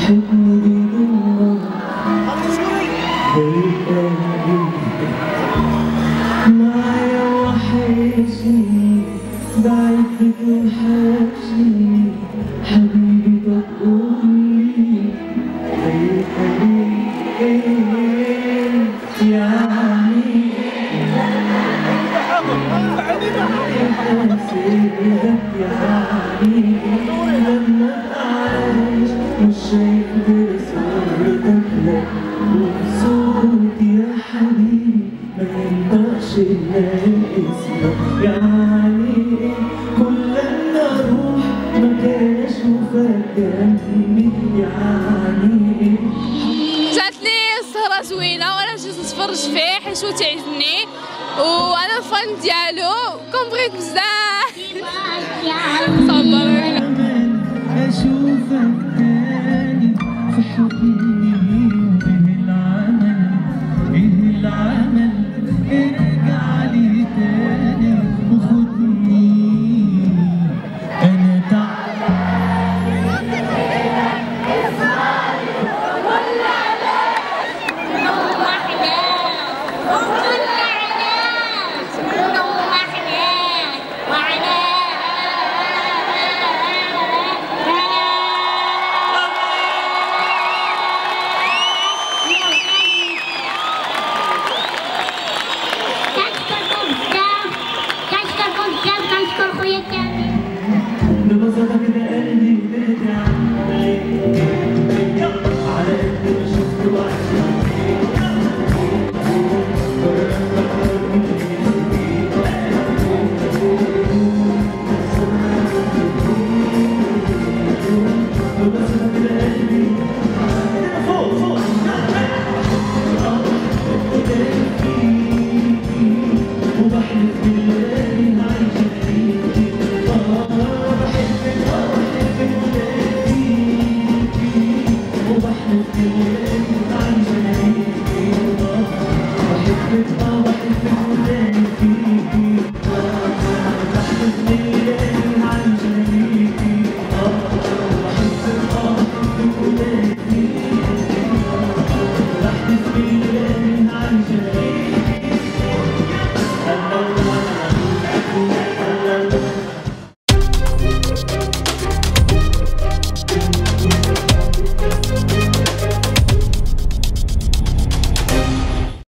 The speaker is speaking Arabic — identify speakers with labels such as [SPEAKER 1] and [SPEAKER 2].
[SPEAKER 1] حضني بيضمك معايا وحشني بعيد بتوحشني حبيبي طب قولي يعني سيبك يا حبيبي لما تعيش مش شايف غير صورتك لك وصوتي يا حبيبي ما ينطقش الا اسمك يعني كل ما اروح مكان اشوفك جنبي يعني
[SPEAKER 2] جات لي السهرة زوينة وانا جيت نتفرج فيه حيت هو تعجبني وانا الفان ديالو كون بغيت بزاف. صبر
[SPEAKER 1] اشوفك